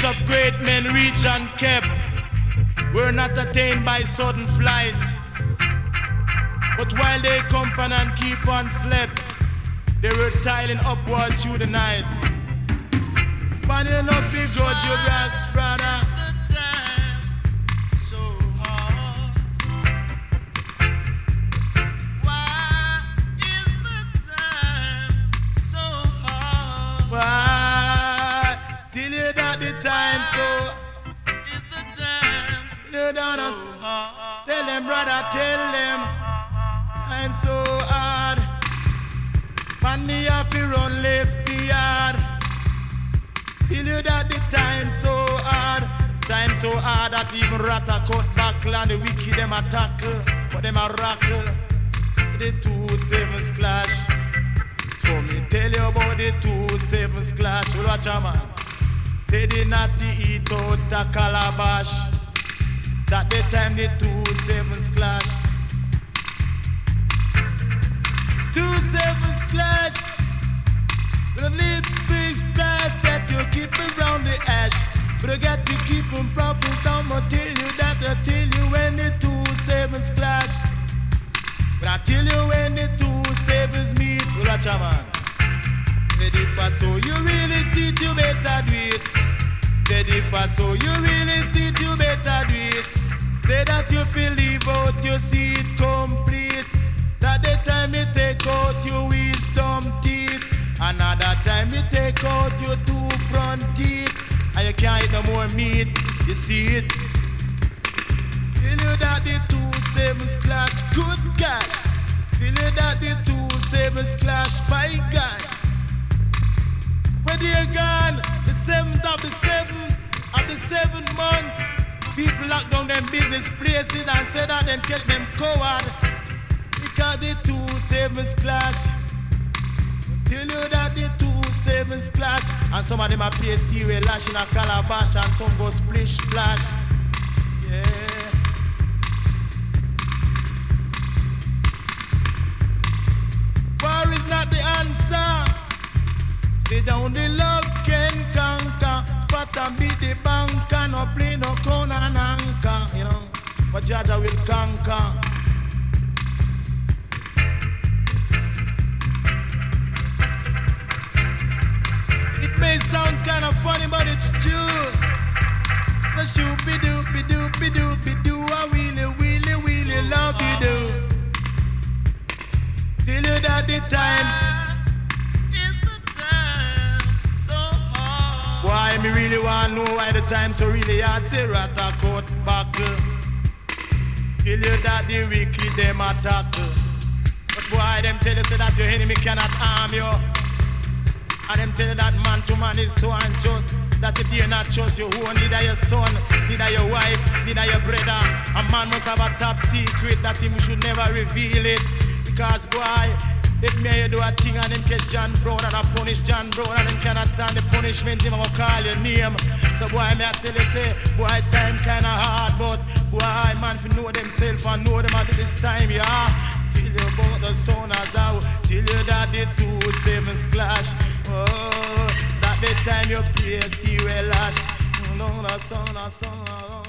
of great men reach and kept were not attained by sudden flight, but while they company and keep on slept, they were tiling upward through the night. But you know, grudge you, brother. Why? Till you got the time, so is the time. You don't so hard. Tell them, brother, tell them. I'm so hard. Man, me have to run left the yard. Till you got the time so hard. Time so hard that even rata cut back and the wicked them a tackle, but them a rackle. The 2-7s clash. So me tell you about the 2-7s clash. Well, watch a man. Say the natty eat out a calabash. That the time the 2-7s clash. 2-7s clash. The little splash that you keep around the ash. But you got to keep them proper down. I tell you that, I tell you when the 2-7s clash. But I tell you when the 2-7s meet. Well, watch a man. Said if I saw you really see it, you better do it. Said if I saw you really see it, you better do it. Say that you feel leave out, you see it complete. That the time you take out your wisdom teeth. Another time you take out your 2 front teeth. And you can't eat no more meat, you see it. Feel you that the 2-7s clash, good gosh. Feel you that the 2-7s clash, by gosh. Where they gone, the 7th of the 7th month, people lock down them business places and say that them catch them coward. Because the 2-7s clash. Tell you that the 2-7s clash. And some of them are play serious lash in a calabash and some go splish splash. Yeah. War is not the answer. Sit down, the love can conquer. Spot and beat the banker. No play no crown and anchor, you know. But Jaja will conquer. It may sound kind of funny, but it's true. So shoopy doopy doopy doopy doo. I really love you do. Till you that the time. Why me really want to know why the time so really hard. Say rata cut buckle. Till you that the wicked them attack. But why them tell you say that your enemy cannot harm you. And them tell you that man to man is so unjust. That's if you're not trust you who, neither your son, neither your wife, neither your brother. A man must have a top secret that him should never reveal it. Because boy, if me you do a thing and them catch John Brown and I punish John Brown and them cannot stand the punishment, him will call your name. So boy, me I tell you say, boy, time kinda hard, but boy, man, if you know themself and know them at this time, yeah. Tell you about the son as I tell you that the 2-7s clash. Oh, that the time you play, see where lash. No, no, son, no, son, no.